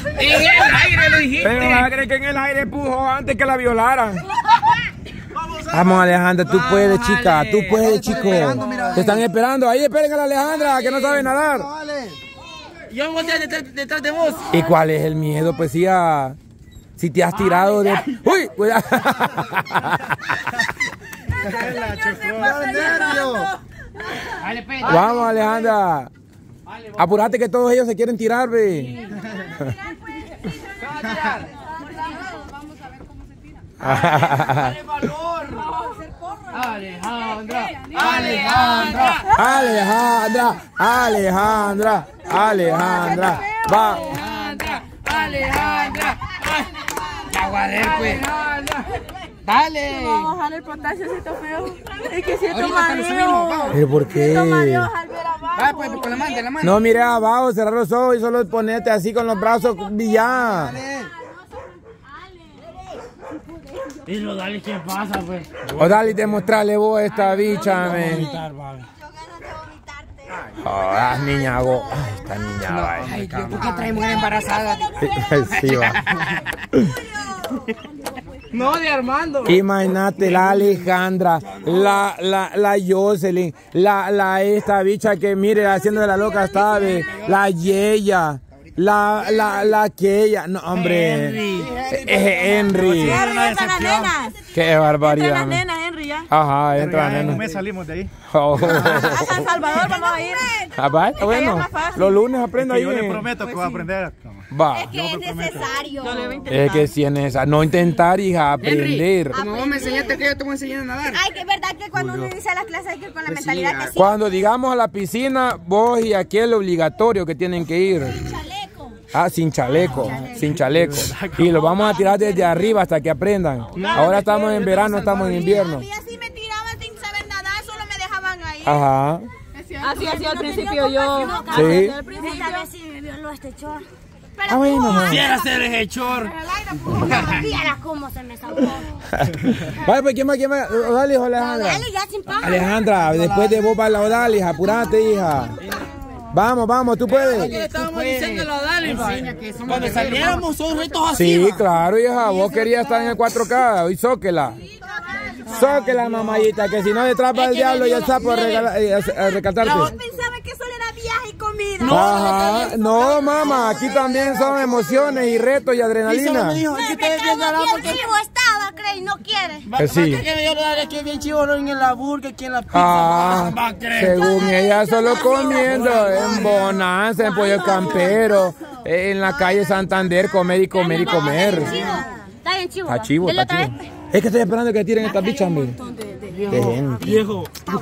En el aire lo dijiste. Pero vas a creer que en el aire empujó antes que la violaran. Vamos, Alejandra, tú puedes, chica, tú puedes, chico. Te están esperando. Ahí esperen a la Alejandra, que no sabe nadar. Yo voy a detrás de vos. ¿Y cuál es el miedo? Pues sí, si te has tirado de... ¡Uy! Cuidado. Vamos, Alejandra. Apúrate que todos ellos se quieren tirar, ve. Dale valor. Alejandra. Alejandra. Alejandra. Alejandra. Alejandra. Va. Alejandra. Alejandra. Ya guardé, pues. Dale. Vamos a bajar el potasio, feo. Es que siento mareo. ¿Pero por qué? Siento mareo al ver abajo. Va, pues, con la mano, No mires abajo, cerrar los ojos y solo ponerte así con los brazos y ya. Y lo dale, ¿qué pasa, pues? O dale, demostrarle vos a esta bicha, men. Ah, niña, go. Ay, esta niña va. Ay, Dios, ¿por qué trae mujer embarazada? Sí, va. No, de Armando. Imagínate la Alejandra, la Jocelyn, esta bicha que mire haciendo de la loca, ¿sabe? La Yeya, la aquella, no, hombre. Henry. Qué barbaridad. Entra las nenas, Henry, ya. Ajá, entra las nenas. Un mes salimos de ahí. Oh. A San Salvador vamos a ir. Ah, está bueno. Los lunes aprendo ahí. Yo le prometo que voy a aprender. Va. Es que es necesario. Es que si es necesario, no intentar, hija, aprender. Como vos me enseñaste que yo te voy a enseñar a nadar. Ay, que es verdad que cuando uno inicia las clases hay que ir con la mentalidad que sí. Cuando digamos a la piscina, vos y aquel obligatorio que tienen que ir. Chaleco. Ah, sin chaleco, sin chaleco. Y lo vamos a tirar desde arriba hasta que aprendan. Ahora estamos en verano, estamos en invierno. Y así me tiraba sin saber nadar, solo me dejaban ahí. Ajá. Así hacía al principio yo. Sí. Esta vez sí me violó este chor. Ah, bueno. Quisiera ser el hechor. Mira cómo se me salvó. Vale, pues, ¿quién más? Dale, hijo, Alejandra. Dale, ya sin paja. Alejandra, después de vos para la Odalis, apurate, hija. Vamos, tú puedes. Estábamos diciendo la Dale. Cuando saliéramos son retos así. Sí, claro, hija, vos querías estar en el 4K, hoy zóquela. Zóquela, mamayita, que si no detrás va el diablo y el sapo a recatarte. Vos pensabas que solo era viaje y comida. Ajá, no, mamá, aquí también son emociones y retos y adrenalina. Bien chivo estaba, Crey, no quiere. Que sí. Yo le daré que bien chivo en la burger, aquí en la pizza. Ah, según ella, solo comiendo en Bonanza, en Pollo Campero, en la calle Santander, comer y comer y comer. Está bien chivo. Está chivo, está chivo. Es que estoy esperando que tiren estas bichas, hombre. De gente. Viejo.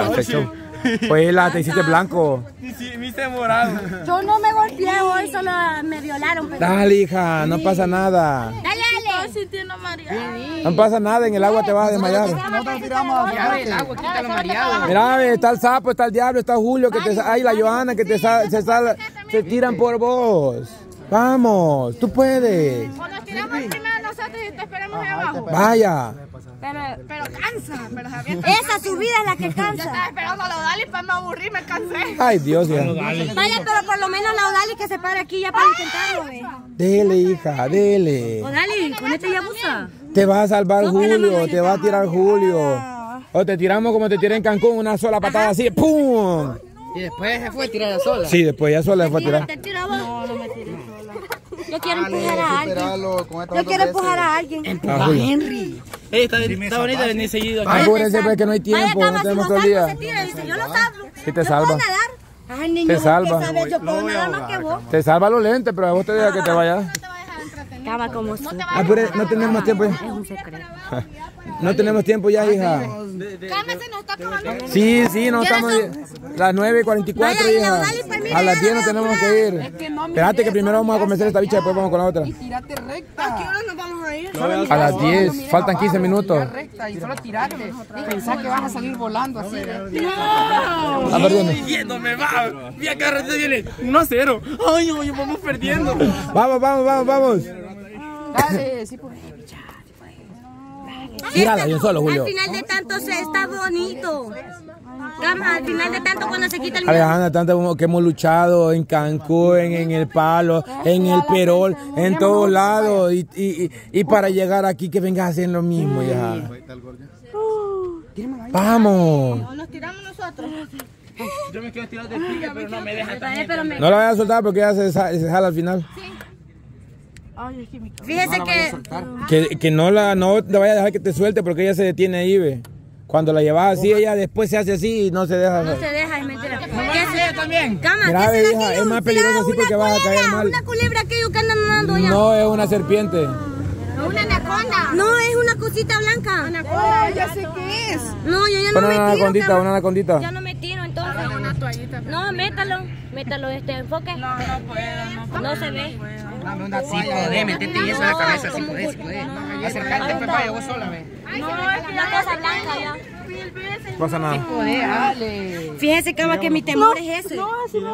Pues te hiciste blanco. Me hice morado. Yo no me golpeé hoy, solo me violaron. Pero... Dale, hija, no pasa nada. Dale. Estoy sintiendo mareado. No pasa nada, en el agua te vas a desmayar. Ya ve, el agua, quita lo mareado. Mira, ve, está el sapo, está el diablo, está Julio, que te ay, la Johanna, que se tiran por vos. Vamos, tú puedes. Cuando nos tiramos primero nosotros y te esperamos ahí abajo. Vaya. Pero cansa, pero Javier. Esa subida es la que cansa. Estaba esperando a la Odali para me aburrí, me cansé. Ay, Dios, hija. Vaya, pero por lo menos la Odali que se pare aquí ya para intentarlo, ve. Dele, hija, dele. Odali, con este ya abusa. Te va a salvar Julio, te va a tirar Julio. O te tiramos como te tiré en Cancún, una sola patada así, ¡pum! Y después se fue a tirar sola. Sí, después ya sola se fue a tirar. ¿Te tiraba? No me tiré sola. Yo quiero empujar a alguien. Yo quiero empujar a alguien. Empuja a Henry. Está bonito venir seguido. Apúrense, pues que no hay tiempo, no tenemos todo el día. Yo lo salvo. Sí te salva. Ay, niño, Te salva. yo puedo nadar más que vos. Te salva los lentes, pero a vos te deja que te vayas. Cama como si. No tenemos más tiempo ya. Es un secreto. No tenemos tiempo ya, hija. Cámese, nos está acabando. Sí, no estamos. Las 9:44, hija. A las 10 no tenemos que ir. Espérate que primero vamos a comenzar esta bicha y después vamos con la otra. Tírate recta. ¿A qué hora nos vamos a ir? A las 10, faltan 15 minutos. Recta y solo tirate. Pensá que vas a salir volando así. Ah, perdón. Yéndome, va. Vi acá rato viene 1-0. Ay, oye, vamos perdiendo. Vamos. Dale, sí puedes, bicha, sí puedes. Tírala de un solo, Julio. Al final de tanto se está bonito. Gama, al final de tanto cuando se quita el miedo. Alejandra, tanto que hemos luchado en Cancún, en El Palo, en El Perol, en todos lados. Y para llegar aquí que vengas a hacer lo mismo ya. Vamos. Nos tiramos nosotros. Yo me quiero tirar de pique, pero no me deja también. No la vayas a soltar porque ya se jala al final. Fíjese Que no le vaya a dejar que te suelte porque ella se detiene ahí, ve. Cuando la llevas así, ella después se hace así y no se deja. no se deja, es mentira. también. Cama, Mira, ¿qué será hija, aquello? es más peligroso así porque vas a caer mal. Una culebra aquello que andan nadando allá. No, es una serpiente. Una anaconda. No, es una cosita blanca. Oh, ya sé qué es. No, yo ya no Una me tiro. anacondita, Cama. una anacondita. Ya no me tiro, entonces. Una toallita. No, métalo enfoque. No puedo. No se ve. Dame una sí, podés, metete y eso en la cabeza, sí podés. Acercarte, papá, yo vos sola, ve. No, es una cosa blanca ya. No pasa nada. Fíjese, Cama, que mi temor es ese.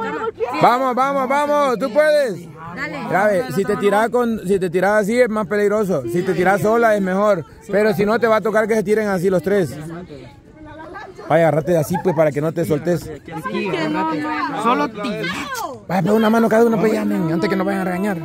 Vamos, tú puedes. Dale. Grave, si te tiras así es más peligroso. Si te tiras sola es mejor. Pero si no te va a tocar que se tiren así los tres. Vaya, agárrate así pues para que no te soltes. Solo ti. Vaya, pero una mano cada uno pues llamen antes que nos vayan a regañar.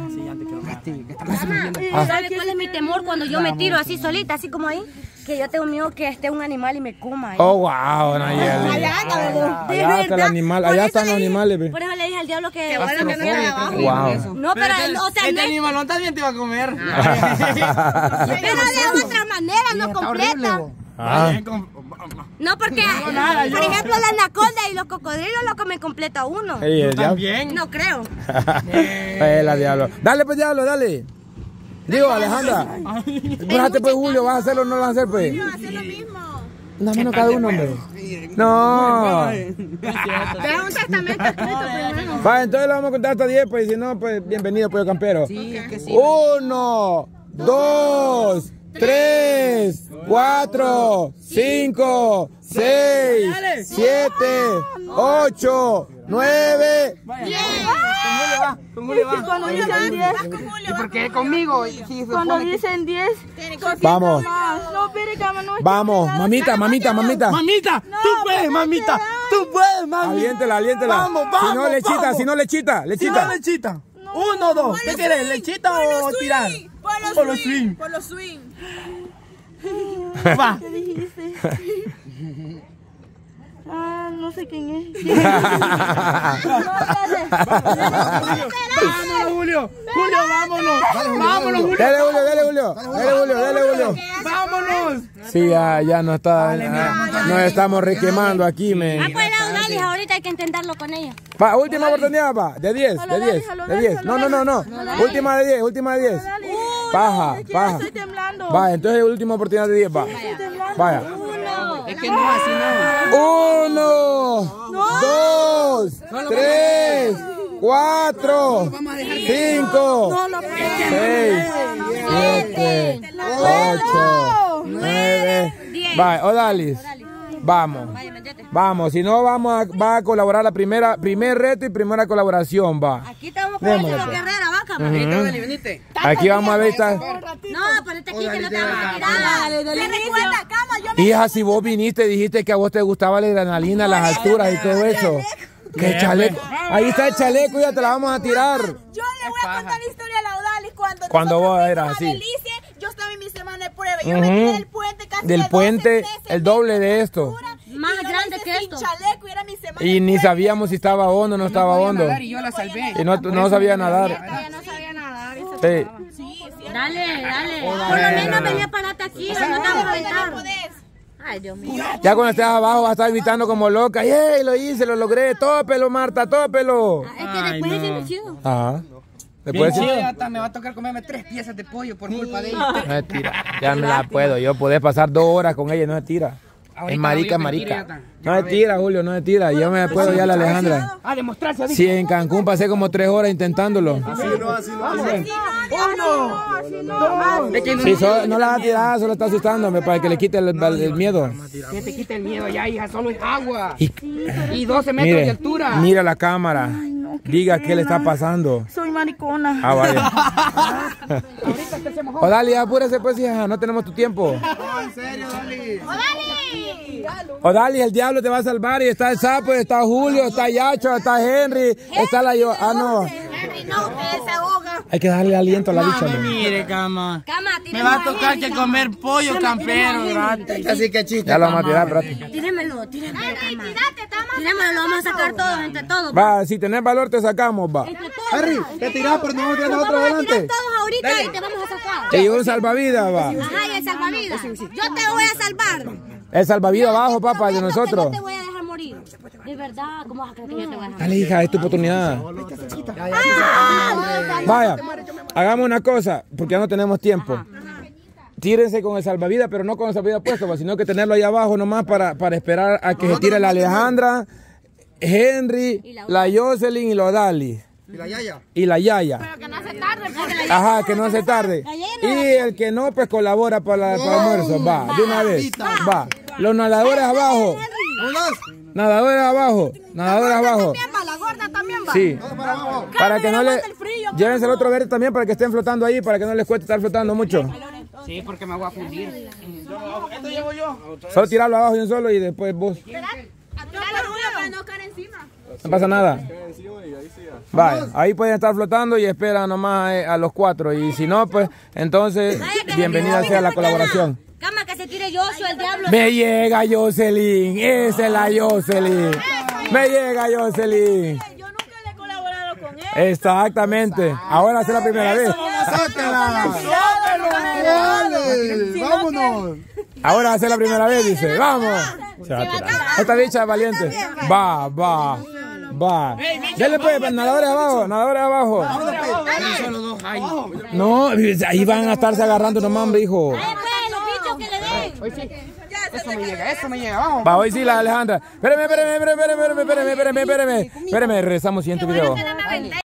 ¿Sabe cuál es mi temor cuando yo me tiro así solita, así como ahí? Que yo tengo miedo que esté un animal y me coma. Oh, wow, Nayeli. Allá está el animal, allá están los animales. Ve. Por eso le dije al diablo que... Wow. No, pero, o sea, Este no es... animalón también te va a comer. Pero de otra manera, no completa. No, porque, por ejemplo, la anaconda y los cocodrilos lo comen completa uno. Ey, el diablo. También. No creo. La diablo. Dale pues, diablo, dale. Digo, Alejandra. Espérate pues, Julio, ¿vas a hacerlo o no lo vas a hacer pues? No, hacer lo mismo. Una mano cada uno, hombre. No. Deja un testamento escrito primero. Va, entonces le vamos a contar hasta 10, pues, si no, pues, bienvenido, pollo campero. Sí, es que sí. 1, 2, 3, 4, 5, 6, 7, 8, 9. Con Julio va. Cuando dicen 10, ¿Y por qué conmigo? Sí, cuando dicen 10, Vamos, no, espere, Cama, no. vamos, mamita. Mamita, tú puedes, mamita. Tú puedes, mami. Aliéntela. Vamos, Si no, lechita, si no, lechita. Si no, lechita. 1, 2. ¿Qué quieres? ¿Lechita o tirar? Por los swing. Por los swing. Va. ¿Qué dijiste? No sé quién es. Vámonos, Julio. Julio, vámonos. Vámonos, Julio. Dale, Julio. Vámonos. Sí, ya no está. Nos estamos requemando aquí, men. Pues la Audalis, ahorita hay que intentarlo con ella. Va, última oportunidad, va. De 10. No. Última de 10. Paja. Estoy temblando. Va, entonces última oportunidad de 10, va. Vaya. Es que no, así no. 1, 2, 3, 4, 5, 6, 7, 8, 9. Va, Odalis. Vamos, si no va a colaborar la primer reto y primera colaboración, va. Aquí estamos con la guerrera, vaca. Venite. Aquí vamos a ver esta. No, ponete aquí que no te vamos a tirar. ¿Te recuerda, Cama? Yo Hija, si vos viniste, dijiste que a vos te gustaba la adrenalina, las alturas y todo eso. ¿Qué chaleco? Ahí está el chaleco, ya te la vamos a tirar. Yo le voy a contar la historia a la Audalis Cuando vos eras así. Belice, yo estaba en mi semana de prueba. Yo me tiré del puente casi Del de 12 puente, meses, el doble de esto. Más y yo grande hice que sin esto. chaleco y era mi semana Y de ni prueba. sabíamos si estaba hondo o no estaba hondo. Y yo la salvé. Y no sabía nadar. Ella no sabía nadar. Sí. Dale. Por lo menos venía a pararte aquí, no te vamos a aventar. Ay, Dios mío. Ya cuando estés abajo vas a estar gritando como loca. ¡Ey, lo hice, lo logré! ¡Tópelo, Marta, tópelo! Es que después es bien chido. Ajá. Después Chido, hasta me va a tocar comerme 3 piezas de pollo por culpa de ella. no se tira. Ya me la puedo. Yo podés pasar 2 horas con ella y no se tira. Es marica. No se tira, Julio, no se tira. Yo me puedo ya la Alejandra. A demostrarse. Sí, en Cancún pasé como 3 horas intentándolo. Sí, no la va a tirar, solo está asustándome para que le quite el miedo. Que te quite el miedo ya, hija, solo es agua. Y 12 metros de Mire, altura. mira la cámara. Diga qué le está pasando. Soy maricona. Ah, vaya. Odalis, apúrese pues, hija, no tenemos tu tiempo. En serio, Dali. Odalis, el diablo te va a salvar y está el sapo, está Julio, está Yacho, está Henry, está la yo. Ah, no. Henry, no, que se ahoga. Hay que darle aliento a la bicha. ¿No? Mire, cama. Cama, Me va a tocar que comer pollo campero gratis. Así que chiste. Ya lo vamos a tirar, espérate. Tírenmelo, cama. Tírenmelo, lo vamos a sacar todos, entre todos. Va, si tenés valor te sacamos, va. Entre todos. Harry, te tirás, pero no vamos a tirar nosotros Vamos a adelante. tirar todos ahorita y te vamos a sacar. Y un salvavidas, va. Ajá, y el salvavidas. Yo te voy a salvar. El salvavidas abajo, papá, de nosotros. No te voy a dejar morir. De verdad, ¿cómo vas a creer que yo te voy a dejar? Dale, hija, es tu oportunidad. Ah, Vaya, hagamos una cosa, porque ya no tenemos tiempo. Tírense con el salvavidas, pero no con el salvavidas puesto, sino que tenerlo ahí abajo nomás para esperar a que se tire la Alejandra, Henry, la Jocelyn y los Odalis. ¿Y la Yaya? Y la Yaya. Pero que no se tarde. Ajá, que no se tarde. Y el que no, pues colabora para el almuerzo. Va, de una vez. Va. Los nadadores abajo. Nadadores abajo. Nadadores abajo. La gorda también va. Sí. Para que no le... Llévense el otro verde también para que estén flotando ahí, para que no les cueste estar flotando mucho. Sí, porque me voy a fundir. Esto llevo yo. Solo tirarlo abajo y un solo y después vos. No pasa nada. Vaya, ahí pueden estar flotando y esperan nomás a los 4. Y si no, pues entonces, bienvenida sea la colaboración. Cama, que se tire Joshua, el diablo. Me llega Jocelyn, esa es la Jocelyn. Me llega Jocelyn. Yo nunca le he colaborado con él. Exactamente. Ahora es la primera vez. ¡Sácala! ¡Dale! ¡Vámonos! Ahora va a ser la primera vez, dice. ¡Vamos! Se va a tirar. Esta bicha es valiente. Va. Dale pues, nadadores abajo, nadadores abajo. Solo dos hay. No, ahí van a estarse agarrando nomás, hombre, hijo. Pues, los bichos que le den. Eso me llega, vamos. Va, hoy sí, la Alejandra. Espérame, rezamos siguiente video.